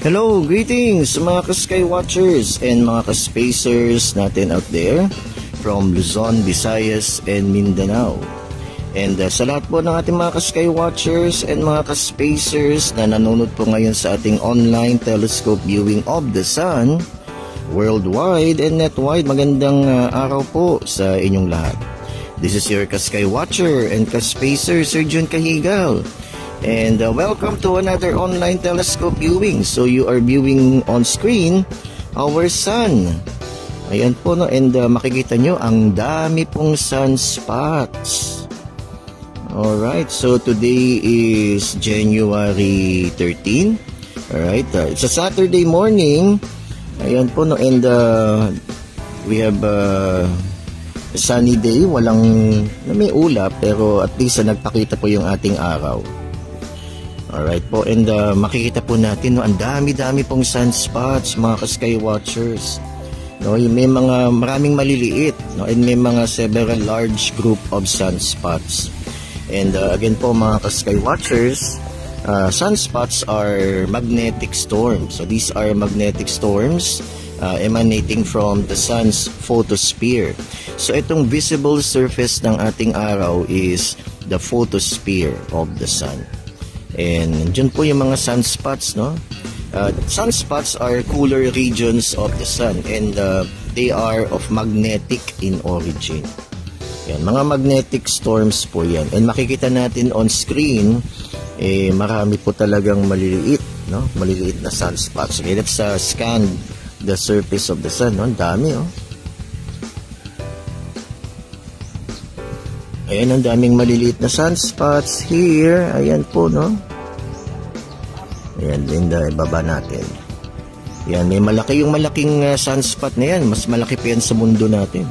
Hello, greetings mga ka-Sky Watchers and mga ka-Spacers natin out there from Luzon, Visayas, and Mindanao. And sa lahat po ng ating mga ka-Sky Watchers and mga ka-Spacers na nanonood po ngayon sa ating online telescope viewing of the Sun, worldwide and netwide, magandang araw po sa inyong lahat. This is your ka-Sky Watcher and ka-Spacer, Sir Jun Cahigal. And welcome to another online telescope viewing. So you are viewing on screen our sun. Ayan po, no? And makikita nyo ang dami pong sunspots. Alright, so today is January 13. Alright, it's a Saturday morning. Ayan po, no? And we have a sunny day. Walang may ulap, pero at least nagpakita po yung ating araw. Alright po, and makikita po natin, no, ang dami-dami pong sunspots mga ka-Sky Watchers. No, may mga maraming maliliit, no, and may mga several large group of sunspots. And again po mga ka-Sky Watchers, sunspots are magnetic storms. So these are magnetic storms emanating from the sun's photosphere. So itong visible surface ng ating araw is the photosphere of the sun. And dyan po yung mga sunspots, no? Sunspots are cooler regions of the sun, and they are of magnetic in origin. Yan, mga magnetic storms po yan. And makikita natin on screen, marami po talagang maliliit, no? Maliliit na sunspots. Okay, let's scan the surface of the sun, no? Ang dami, oh. Ayan, ang daming maliliit na sunspots here. Ayan po, no? Ayan, Linda, ibaba natin. Ayan, may malaki yung malaking sunspot na yan. Mas malaki pa yan sa mundo natin.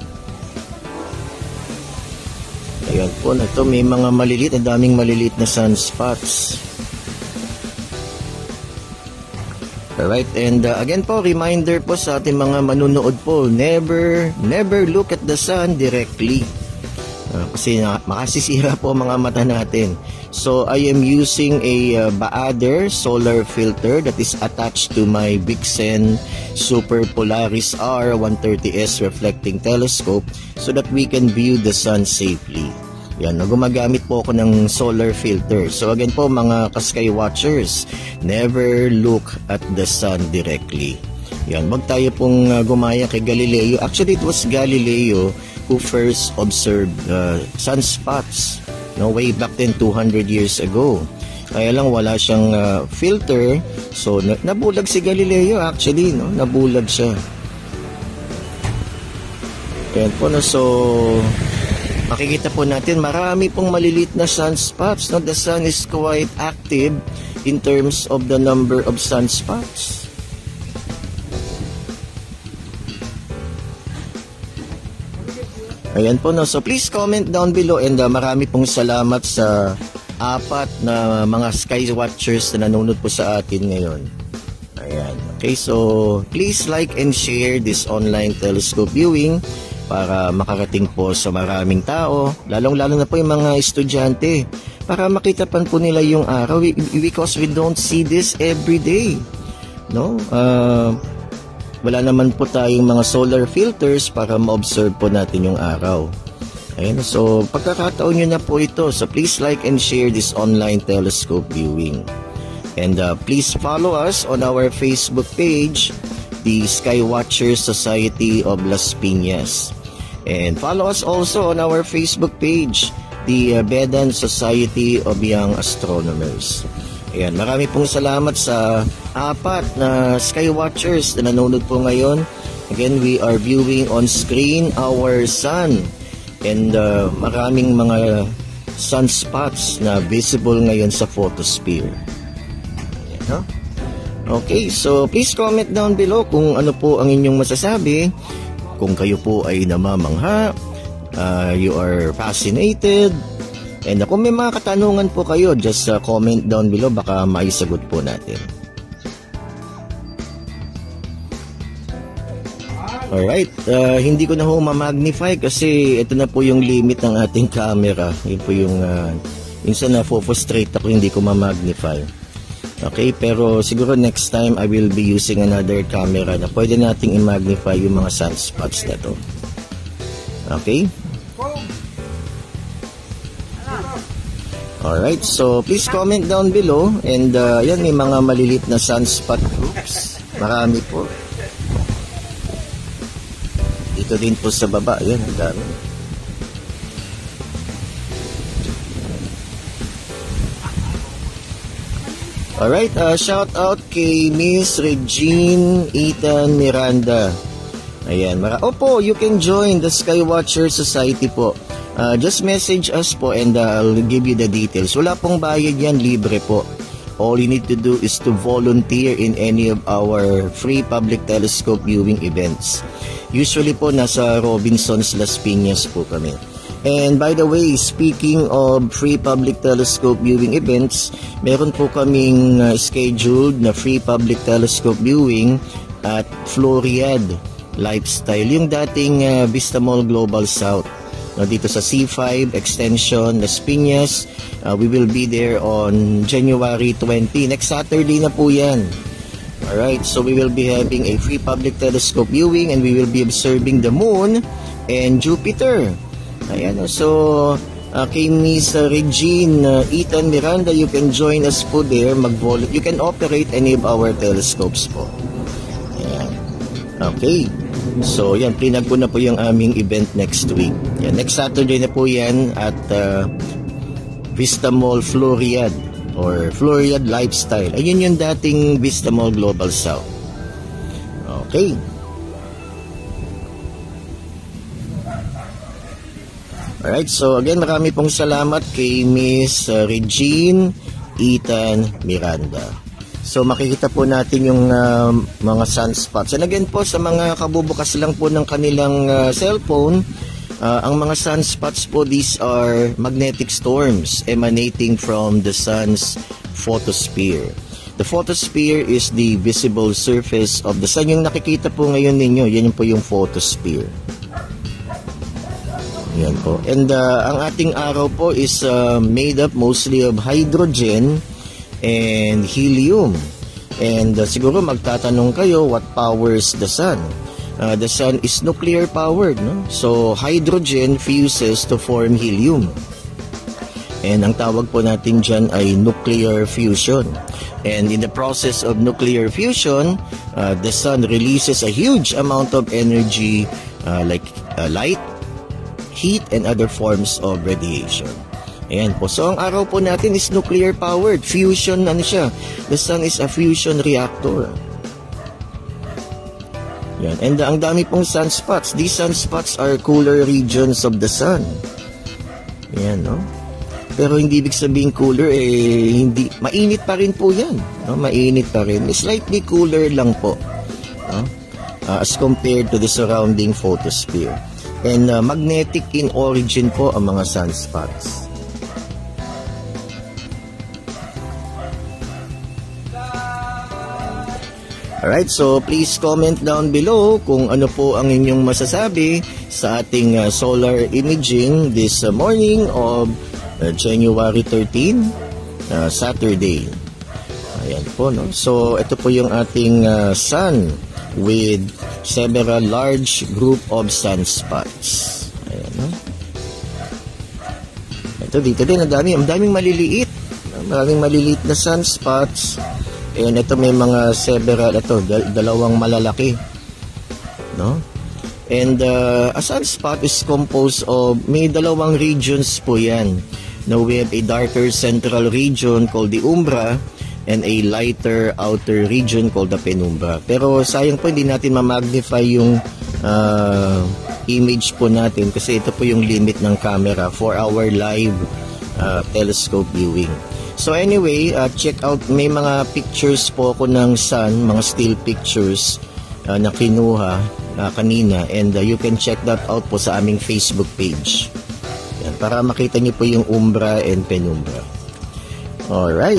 Ayan po, na ito, may mga maliliit, ang daming maliliit na sunspots. Alright, and again po, reminder po sa ating mga manunood po, never look at the sun directly. Kasi makasisira po mga mata natin. So I am using a Baader solar filter that is attached to my Vixen Super Polaris R130S reflecting telescope so that we can view the sun safely. Yan, gumagamit po ako ng solar filter. So again po mga ka-Sky Watchers, never look at the sun directly. Yan, wag tayo pong gumaya kay Galileo. Actually, it was Galileo who first observed sunspots, no, way back then 200 years ago. Kaya lang wala siyang filter, so nabulag si Galileo actually, no, nabulag siya. Kaya po, no, so makikita po natin marami pong maliliit na sunspots, no. The sun is quite active in terms of the number of sunspots. Ayan po, no. So please comment down below, and marami pong salamat sa apat na mga Sky Watchers na nanonood po sa atin ngayon. Ayan. Okay, so please like and share this online telescope viewing para makarating po sa maraming tao, lalong-lalo na po yung mga estudyante, para makita pa po nila yung araw, because we don't see this every day, no? Wala naman po tayong mga solar filters para ma-observe po natin yung araw. Ayan, so pagkakataon nyo na po ito. So please like and share this online telescope viewing. And please follow us on our Facebook page, the Sky Watchers Society of Las Piñas. And follow us also on our Facebook page, the Bedan Society of Young Astronomers. Ayan, marami pong salamat sa apat na Sky Watchers na nanonood po ngayon. Again, we are viewing on screen our sun, and maraming mga sunspots na visible ngayon sa photosphere. Ayan, no? Okay, so please comment down below kung ano po ang inyong masasabi. Kung kayo po ay namamangha, you are fascinated, and kung may mga katanungan po kayo, just comment down below, baka maisagot po natin. Alright, hindi ko na ho ma-magnify kasi ito na po yung limit ng ating camera. Yun po yung minsan na-frustrate ako, hindi ko ma-magnify. Okay, pero siguro next time I will be using another camera na pwede nating i-magnify yung mga sunspots na to. Okay? Alright, so please comment down below, and yan, may mga malilit na sunspot groups. Marami po. Dito din po sa baba, yan, ang dami. Alright, shout out kay Miss Regine Ethan Miranda. Ayan, opo, you can join the Skywatcher Society po. Just message us po and I'll give you the details. Wala pong bayad yan, libre po. All you need to do is to volunteer in any of our free public telescope viewing events. Usually po nasa Robinsons Las Piñas po kami. And by the way, speaking of free public telescope viewing events, meron po kaming scheduled na free public telescope viewing at Floriad Lifestyle, yung dating Vista Mall Global South. Dito sa C5 Extension Las Piñas, we will be there on January 20. Next Saturday na po yan. Alright, so we will be having a free public telescope viewing and we will be observing the moon and Jupiter. Ayan, so kay Miss Regine Ethan Miranda, you can join us po there. You can operate any of our telescopes po. Ayan. Okay. So yan, plinag ko na po yung aming event next week. Yan, next Saturday na po yan at Vista Mall Floriad or Floriad Lifestyle. Ayun yung dating Vista Mall Global South. Okay. Alright, so again, marami pong salamat kay Miss Regine Ethan Miranda. So makikita po natin yung mga sunspots. And again po, sa mga kabubukas lang po ng kanilang cellphone, ang mga sunspots po, these are magnetic storms emanating from the sun's photosphere. The photosphere is the visible surface of the sun. Yung nakikita po ngayon ninyo, yan po yung photosphere. Yan po. And ang ating araw po is made up mostly of hydrogen and helium. And siguro magtatanong kayo, what powers the sun? The sun is nuclear powered, no? So hydrogen fuses to form helium. And ang tawag po natin dyan ay nuclear fusion. And in the process of nuclear fusion, the sun releases a huge amount of energy like light, heat, and other forms of radiation. Ayan po. So, ang araw po natin is nuclear powered. Fusion, ano siya? The sun is a fusion reactor. Yan. And ang dami pong sunspots. These sunspots are cooler regions of the sun. Ayan, no? Pero hindi ibig sabihin cooler, hindi. Mainit pa rin po yan. No? Mainit pa rin. Slightly cooler lang po. No? As compared to the surrounding photosphere. And magnetic in origin po ang mga sunspots. Alright, so please comment down below kung ano po ang inyong masasabi sa ating solar imaging this morning of January 13, Saturday. Ayan po, no? So, ito po yung ating sun with several large group of sunspots. Ayan, no? Ito, dito din, ang daming maliliit. Maraming maliliit na sunspots. And ito may mga several, ito, dalawang malalaki. No? And a sunspot is composed of, may dalawang regions po yan. Now we have a darker central region called the umbra and a lighter outer region called the penumbra. Pero sayang po hindi natin ma-magnify yung image po natin kasi ito po yung limit ng camera for our live telescope viewing. So anyway, check out, may mga pictures po ako ng sun, mga still pictures na kinuha kanina, and you can check that out po sa aming Facebook page. Yan, para makita niyo po yung umbra and penumbra. Alright.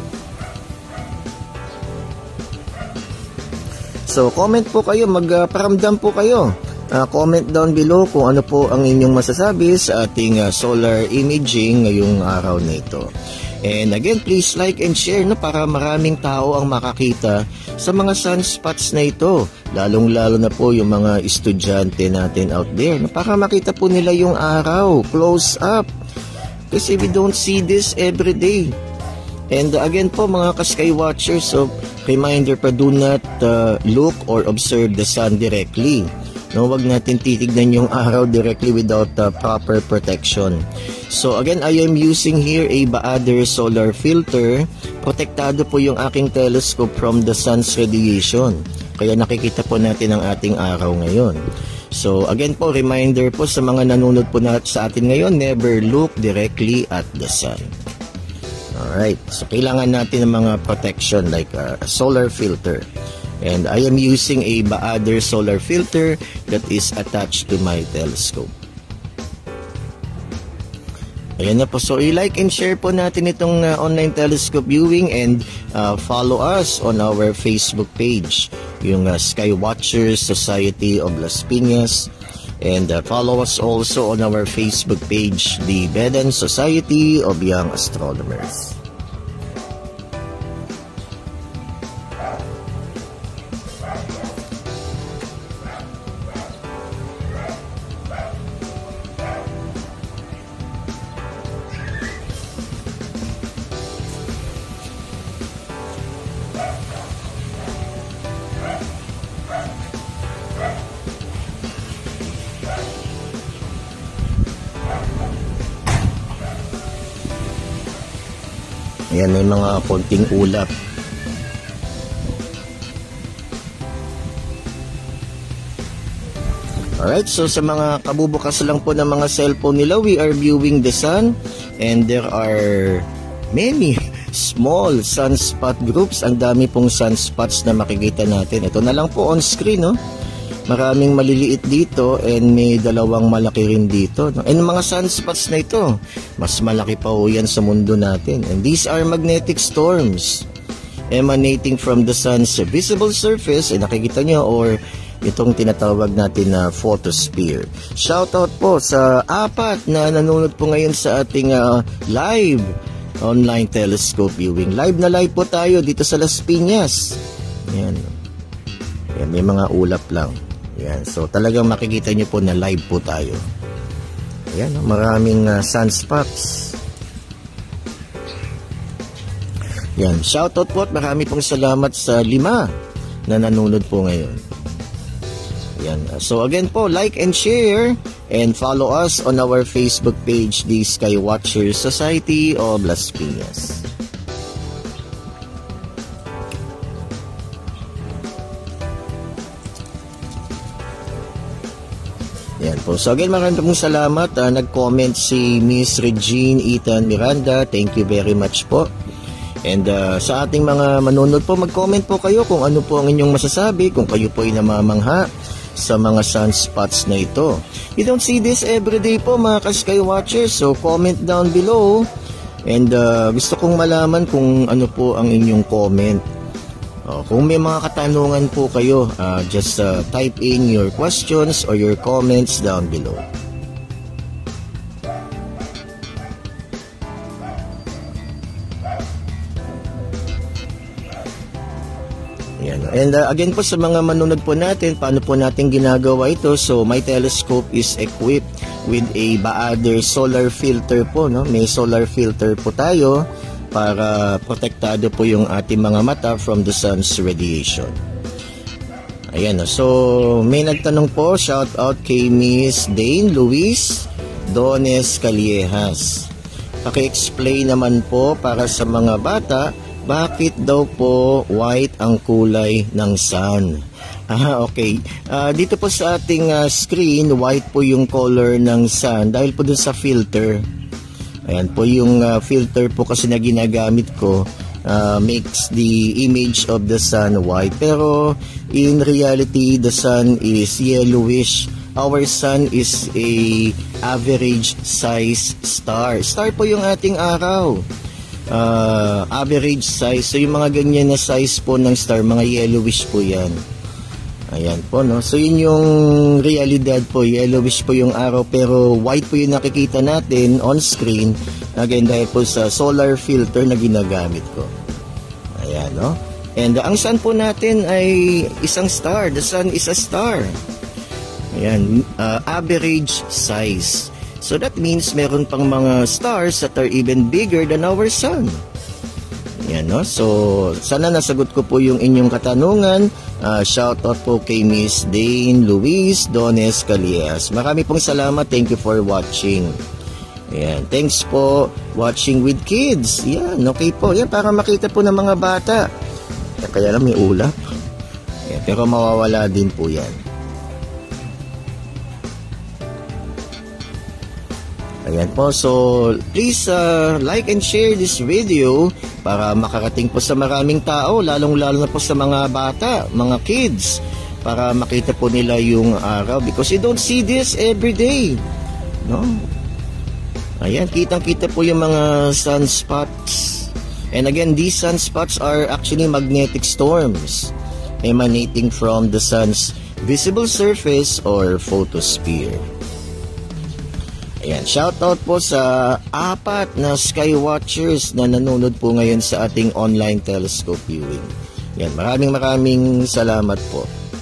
So comment po kayo, magparamdam po kayo. Comment down below kung ano po ang inyong masasabi sa ating solar imaging ngayong araw na ito. And again, please like and share, no, para maraming tao ang makakita sa mga sunspots na ito. Lalong-lalo na po yung mga estudyante natin out there, no, para makita po nila yung araw, close up. Kasi we don't see this every day. And again po mga ka-sky watchers, so reminder pa, do not look or observe the sun directly. No, wag natin titignan yung araw directly without proper protection. So again, I am using here a Baader solar filter. Protektado po yung aking telescope from the sun's radiation. Kaya nakikita po natin ang ating araw ngayon. So again po, reminder po sa mga nanonood po sa atin ngayon, never look directly at the sun. Alright, so kailangan natin ng mga protection like a solar filter. And I am using a Baader solar filter that is attached to my telescope. Ayan na po, so i-like and share po natin itong online telescope viewing, and follow us on our Facebook page, yung Sky Watchers Society of Las Piñas. And follow us also on our Facebook page, the Bedan Society of Young Astronomers. Ayan, may mga konting ulap. Alright, so sa mga kabubukas lang po ng mga cellphone nila, we are viewing the sun, and there are many small sunspot groups. Ang dami pong sunspots na makikita natin. Ito na lang po on screen, no? Maraming maliliit dito, and may dalawang malaki rin dito, no? And mga sunspots na ito, mas malaki pa po yan sa mundo natin. And these are magnetic storms emanating from the sun's visible surface, nakikita nyo, or itong tinatawag natin na photosphere. Shoutout po sa 4 na nanonood po ngayon sa ating live online telescope viewing. Live na live po tayo dito sa Las Piñas. Ayan. Ayan, may mga ulap lang. Ayan. So talagang makikita nyo po na live po tayo. Ayan, maraming sunspots. Ayan. Shoutout po at marami pong salamat sa 5 na nanonood po ngayon. Ayan. So again po, like and share, and follow us on our Facebook page, the Sky Watchers Society of Las Piñas. Ayan po. So again, maraming pong salamat. Nag-comment si Miss Regine Ethan Miranda. Thank you very much po. And sa ating mga manonood po, mag-comment po kayo kung ano po ang inyong masasabi, kung kayo po ay namamangha sa mga sunspots na ito. You don't see this everyday po mga ka-Sky Watchers, so comment down below. And gusto kong malaman kung ano po ang inyong comment. Kung may mga katanungan po kayo, just type in your questions or your comments down below. Yan. And again po sa mga manunod po natin, paano po natin ginagawa ito? So my telescope is equipped with a Baader solar filter po, no? May solar filter po tayo para protektado po yung ating mga mata from the sun's radiation. Ayan, so may nagtanong po, shout out kay Miss Dane Luis Dones Caliejas. Paki-explain naman po para sa mga bata, bakit daw po white ang kulay ng sun? Okay. Dito po sa ating screen, white po yung color ng sun dahil po dun sa filter. Ayan po yung filter po kasi na ginagamit ko, makes the image of the sun white. Pero in reality, the sun is yellowish. Our sun is a average size star. Star po yung ating araw. Average size. So yung mga ganyan na size po ng star, mga yellowish po yan. Ayan po, no? So, yun yung realidad po. Yellowish po yung araw, pero white po yung nakikita natin on screen. Again, dahil po sa solar filter na ginagamit ko. Ayan, no? And ang sun po natin ay isang star. The sun is a star. Ayan, average size. So, that means meron pang mga stars that are even bigger than our sun. Yan, no? So, sana nasagot ko po yung inyong katanungan. Shoutout po kay Miss Dane Luis Dones Calias. Marami pong salamat. Thank you for watching. Yan. Thanks po watching with kids. Yan, okay po. Yan, para makita po ng mga bata. Yan, kaya lang may ulap. Yan, pero mawawala din po yan. Ayan po, so please like and share this video para makarating po sa maraming tao, lalong-lalo na po sa mga bata, mga kids, para makita po nila yung araw because you don't see this every day, no? Ayan, kitang-kita po yung mga sunspots. And again, these sunspots are actually magnetic storms emanating from the sun's visible surface or photosphere. Ayan, shoutout po sa 4 na sky watchers na nanonood po ngayon sa ating online telescope viewing. Ayan, maraming salamat po.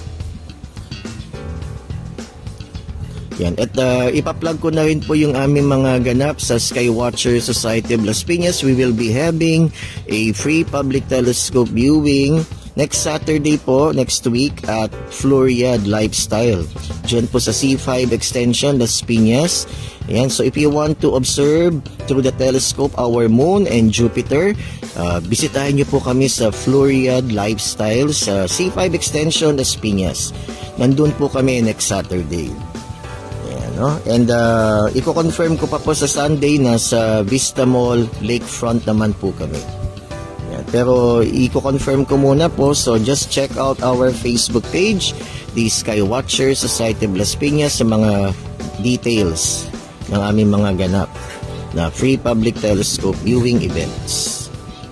Ayan, at ipa-plug ko na rin po yung aming mga ganap sa Skywatcher Society of Las Piñas. We will be having a free public telescope viewing next Saturday po, next week at Floriad Lifestyle. Diyan po sa C5 Extension, Las Piñas. Ayan, so if you want to observe through the telescope our moon and Jupiter, bisitahin niyo po kami sa Floriad Lifestyle sa C5 Extension, Las Piñas. Nandun po kami next Saturday. Ayan, no? And i-confirm ko pa po sa Sunday na sa Vista Mall Lakefront naman po kami. Pero i-confirm ko muna po, so just check out our Facebook page, the Skywatcher Society of Las Piñas, sa mga details ng aming mga ganap na free public telescope viewing events.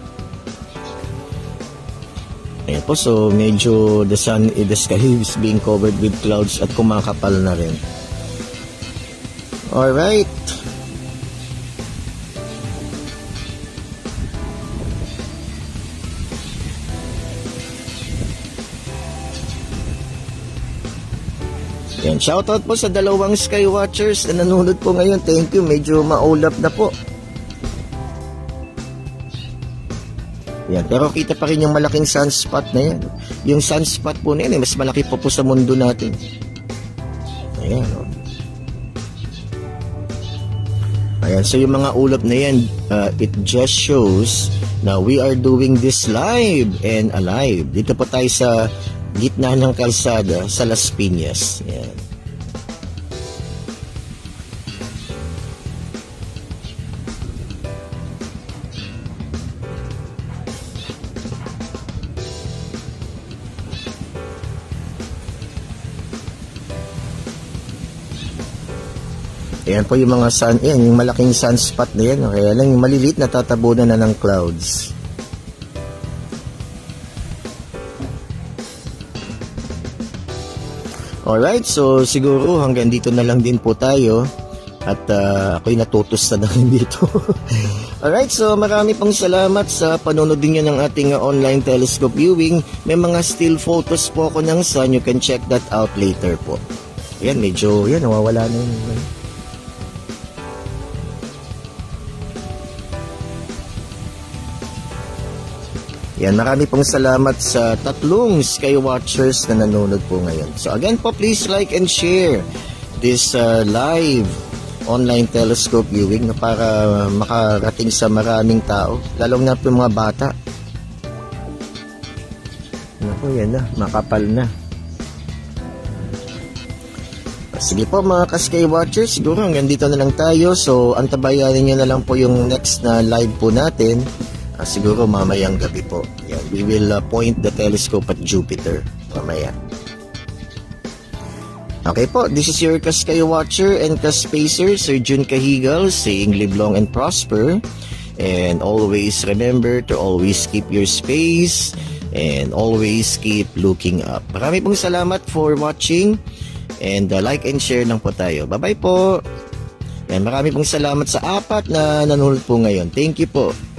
Ayan po, so medyo the sky is being covered with clouds at kumakapal na rin. Alright. Yan, shoutout po sa 2 Skywatchers na nanonood po ngayon. Thank you, medyo maulap na po. Yan, pero kita pa rin yung malaking sunspot na yan. Yung sunspot po na yan, mas malaki po sa mundo natin. Ayan, o. Ayan, so yung mga ulap na yan, it just shows na we are doing this live and alive. Dito po tayo sa gitna ng kalsada sa Las Piñas. Yan. Ayan po yung mga yung malaking sunspot na yan. Kaya lang yung maliliit na tatabunan na ng clouds. Alright, so siguro hanggang dito na lang din po tayo. At ako'y natutos na rin dito. Alright, so marami pong salamat sa panonood niyo ng ating online telescope viewing. May mga still photos po ako ng sun. You can check that out later po. Ayan, medyo, yan, nawawala na yun. Yan, marami pong salamat sa 3 Skywatchers na nanonood po ngayon. So again po, please like and share this live online telescope viewing na para makarating sa maraming tao, lalong na po yung mga bata. Naku, yan na, makapal na. Sige po mga ka-Skywatchers, siguro hanggang dito na lang tayo. So antabayanin nyo na lang po yung next na live po natin. Siguro mamayang gabi po. Yan. We will point the telescope at Jupiter mamaya. Okay po, this is your ka-Skywatcher and ka-Spacer, Sir Jun Cahigal, saying live long and prosper. And always remember to always keep your space And always keep looking up. Marami pong salamat for watching. And like and share lang po tayo. Bye-bye po. Yan, marami pong salamat sa 4 na nanonood po ngayon. Thank you po.